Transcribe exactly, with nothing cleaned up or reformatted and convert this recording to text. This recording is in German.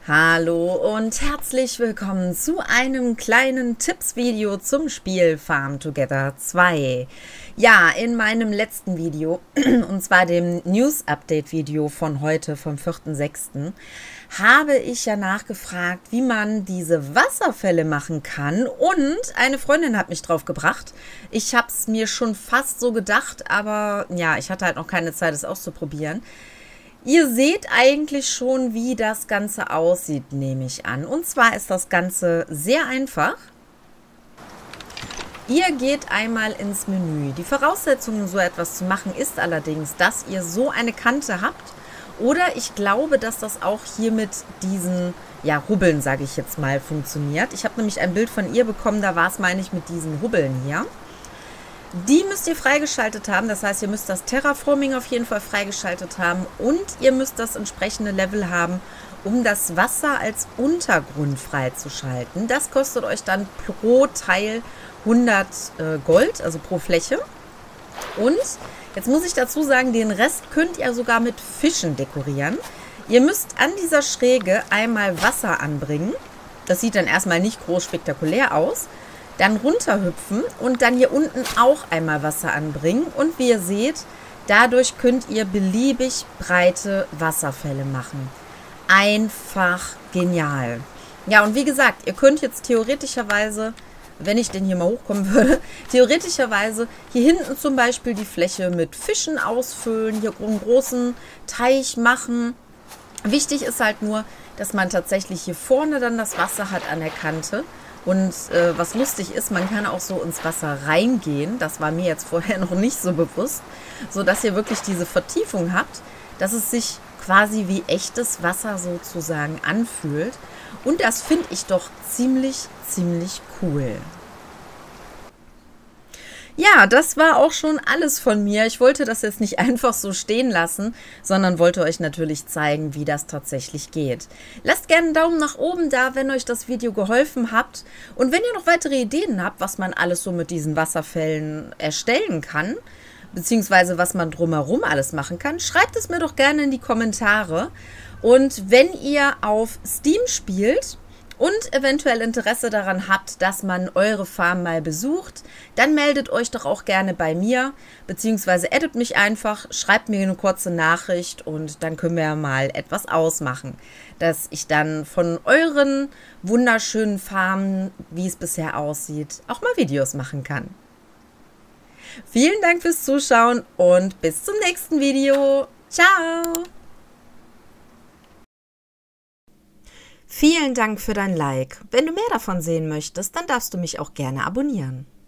Hallo und herzlich willkommen zu einem kleinen Tipps-Video zum Spiel Farm Together zwei. Ja, in meinem letzten Video, und zwar dem News-Update-Video von heute, vom vierten sechsten, habe ich ja nachgefragt, wie man diese Wasserfälle machen kann, und eine Freundin hat mich drauf gebracht. Ich habe es mir schon fast so gedacht, aber ja, ich hatte halt noch keine Zeit, es auszuprobieren. Ihr seht eigentlich schon, wie das Ganze aussieht, nehme ich an. Und zwar ist das Ganze sehr einfach. Ihr geht einmal ins Menü. Die Voraussetzung, um so etwas zu machen, ist allerdings, dass ihr so eine Kante habt. Oder ich glaube, dass das auch hier mit diesen, ja, Hubbeln, sage ich jetzt mal, funktioniert. Ich habe nämlich ein Bild von ihr bekommen, da war es, meine ich, mit diesen Hubbeln hier. Die müsst ihr freigeschaltet haben, das heißt, ihr müsst das Terraforming auf jeden Fall freigeschaltet haben und ihr müsst das entsprechende Level haben, um das Wasser als Untergrund freizuschalten. Das kostet euch dann pro Teil hundert äh, Gold, also pro Fläche. Und jetzt muss ich dazu sagen, den Rest könnt ihr sogar mit Fischen dekorieren. Ihr müsst an dieser Schräge einmal Wasser anbringen. Das sieht dann erstmal nicht groß spektakulär aus. Dann runterhüpfen und dann hier unten auch einmal Wasser anbringen. Und wie ihr seht, dadurch könnt ihr beliebig breite Wasserfälle machen. Einfach genial. Ja, und wie gesagt, ihr könnt jetzt theoretischerweise, wenn ich denn hier mal hochkommen würde, theoretischerweise hier hinten zum Beispiel die Fläche mit Fischen ausfüllen, hier einen großen Teich machen. Wichtig ist halt nur, dass man tatsächlich hier vorne dann das Wasser hat an der Kante. Und äh, was lustig ist, man kann auch so ins Wasser reingehen. Das war mir jetzt vorher noch nicht so bewusst. So dass ihr wirklich diese Vertiefung habt, dass es sich quasi wie echtes Wasser sozusagen anfühlt. Und das finde ich doch ziemlich, ziemlich cool. Ja, das war auch schon alles von mir. Ich wollte das jetzt nicht einfach so stehen lassen, sondern wollte euch natürlich zeigen, wie das tatsächlich geht. Lasst gerne einen Daumen nach oben da, wenn euch das Video geholfen hat. Und wenn ihr noch weitere Ideen habt, was man alles so mit diesen Wasserfällen erstellen kann, beziehungsweise was man drumherum alles machen kann, schreibt es mir doch gerne in die Kommentare. Und wenn ihr auf Steam spielt und eventuell Interesse daran habt, dass man eure Farm mal besucht, dann meldet euch doch auch gerne bei mir, beziehungsweise addet mich einfach, schreibt mir eine kurze Nachricht und dann können wir ja mal etwas ausmachen, dass ich dann von euren wunderschönen Farmen, wie es bisher aussieht, auch mal Videos machen kann. Vielen Dank fürs Zuschauen und bis zum nächsten Video. Ciao! Vielen Dank für dein Like. Wenn du mehr davon sehen möchtest, dann darfst du mich auch gerne abonnieren.